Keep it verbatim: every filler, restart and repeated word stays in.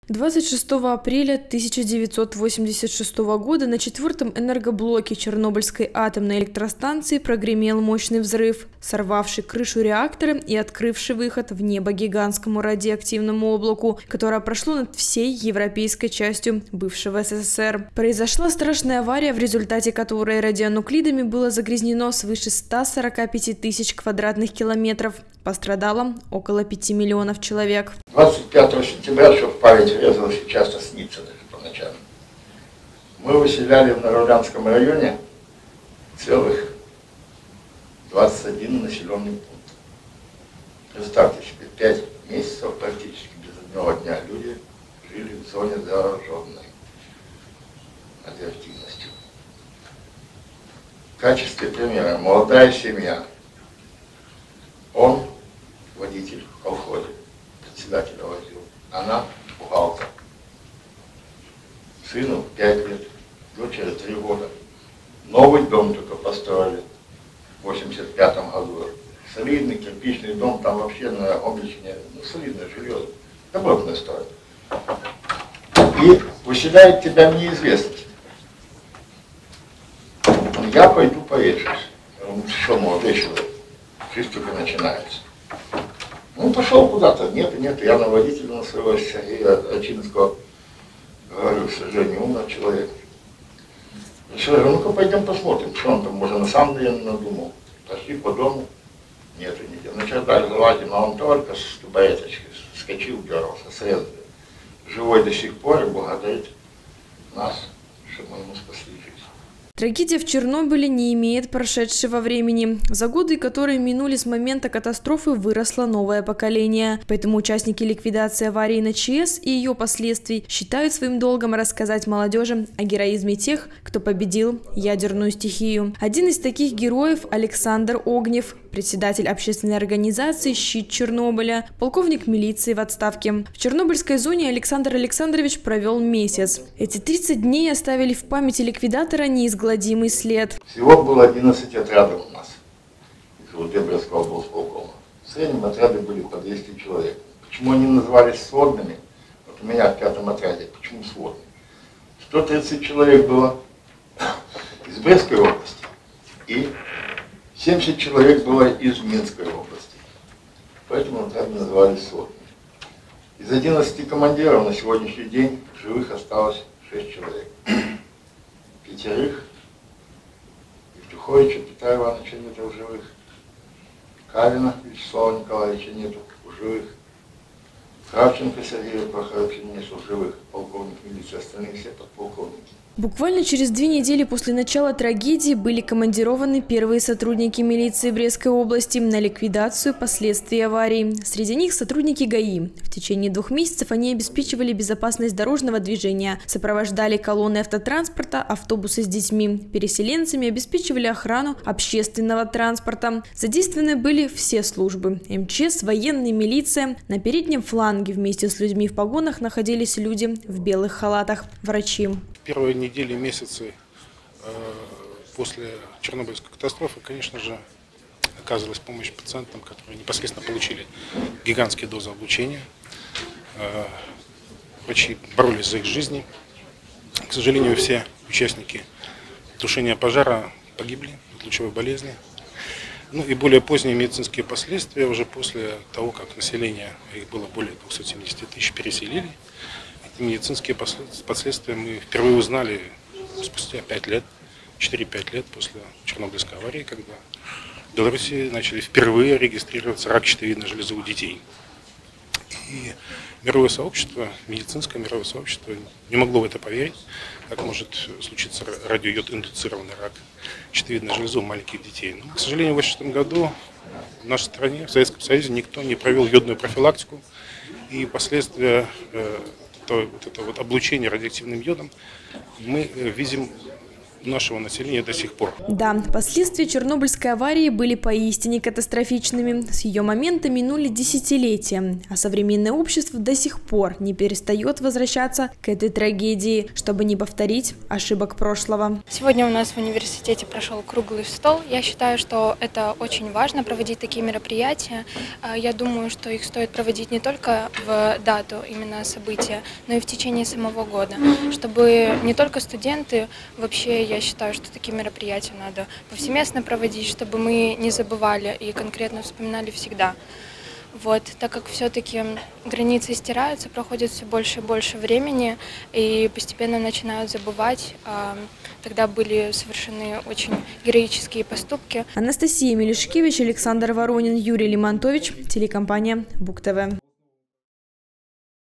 двадцать шестого апреля тысяча девятьсот восемьдесят шестого года на четвертом энергоблоке Чернобыльской атомной электростанции прогремел мощный взрыв, сорвавший крышу реактора и открывший выход в небо гигантскому радиоактивному облаку, которое прошло над всей европейской частью бывшего СССР. Произошла страшная авария, в результате которой радионуклидами было загрязнено свыше ста сорока пяти тысяч квадратных километров. Пострадало около пяти миллионов человек. двадцать пятого сентября, что в память врезалось и часто снится даже по ночам, мы выселяли в Нарулянском районе целых двадцать один населенный пункт. Представьте себе, пять месяцев практически без одного дня люди жили в зоне зараженной радиоактивностью. В качестве примера молодая семья. Он водитель в колхозе, председателя возил, она бухгалтер. Сыну пять лет, дочери три года. Новый дом только построили в восемьдесят пятом году. Солидный кирпичный дом, там вообще на обличине, ну, солидное жилье, добротное строят. И выселяет тебя в неизвестность. Я пойду поедешь. Что, молодой человек, жизнь только начинается. Ну, пошел куда-то, нет, нет, я на водителя на своего Сергея Ачинского говорю, к сожалению, умный человек. Я говорю, ну-ка пойдем посмотрим, что он там, может, на самом деле надумал. Пошли по дому, нету нигде. На чердак залазим, а он только с табуреточки скочил, дергался, срезали. Живой до сих пор и благодарит нас, что мы ему спасли жизнь. Трагедия в Чернобыле не имеет прошедшего времени. За годы, которые минули с момента катастрофы, выросло новое поколение. Поэтому участники ликвидации аварии на ЧАЭС и ее последствий считают своим долгом рассказать молодежи о героизме тех, кто победил ядерную стихию. Один из таких героев – Александр Огнев, председатель общественной организации «Щит Чернобыля», полковник милиции в отставке. В Чернобыльской зоне Александр Александрович провел месяц. Эти тридцать дней оставили в памяти ликвидатора неизгладимый след. Всего было одиннадцать отрядов у нас из Лудебрецкого облсполкома. В среднем отряды были по двести человек. Почему они назывались сводными? Вот у меня в пятом отряде. Почему сводными? сто тридцать человек было из Брестской области и семьдесят человек было из Минской области. Поэтому отряды назывались сводными. Из одиннадцати командиров на сегодняшний день живых осталось шесть человек. Пятерых. Евтюховича Петра Ивановича нету в живых. Кавина Вячеслава Николаевича нету в живых. Кравченко Сергея Прохоровича нету в живых. Полковник милиции, остальные все подполковники. Буквально через две недели после начала трагедии были командированы первые сотрудники милиции Брестской области на ликвидацию последствий аварии. Среди них сотрудники ГАИ. В течение двух месяцев они обеспечивали безопасность дорожного движения, сопровождали колонны автотранспорта, автобусы с детьми, переселенцами, обеспечивали охрану общественного транспорта. Задействованы были все службы – эм че эс, военная милиция. На переднем фланге вместе с людьми в погонах находились люди в белых халатах – врачи. Первые недели, месяцы э, после Чернобыльской катастрофы, конечно же, оказывалась помощь пациентам, которые непосредственно получили гигантские дозы облучения. Э, врачи боролись за их жизни. К сожалению, все участники тушения пожара погибли от лучевой болезни. Ну и более поздние медицинские последствия, уже после того, как население, их было более двухсот семидесяти тысяч, переселили. Медицинские последствия мы впервые узнали спустя пять лет, четыре-пять лет после Чернобыльской аварии, когда в Беларуси начали впервые регистрироваться рак щитовидной железы у детей. И мировое сообщество, медицинское мировое сообщество не могло в это поверить, как может случиться радиойод-индуцированный рак щитовидной железы у маленьких детей. Но, к сожалению, в две тысячи восемнадцатом году в нашей стране, в Советском Союзе, никто не провел йодную профилактику, и последствия то, вот это вот облучение радиоактивным йодом мы видим нашего населения до сих пор. Да, последствия Чернобыльской аварии были поистине катастрофичными. С ее момента минули десятилетия, а современное общество до сих пор не перестает возвращаться к этой трагедии, чтобы не повторить ошибок прошлого. Сегодня у нас в университете прошел круглый стол. Я считаю, что это очень важно проводить такие мероприятия. Я думаю, что их стоит проводить не только в дату именно события, но и в течение самого года, чтобы не только студенты, вообще я считаю, что такие мероприятия надо повсеместно проводить, чтобы мы не забывали и конкретно вспоминали всегда. Вот, так как все-таки границы стираются, проходит все больше и больше времени, и постепенно начинают забывать. А тогда были совершены очень героические поступки. Анастасия Мелешкевич, Александр Воронин, Юрий Лимонтович, телекомпания Буг ТВ.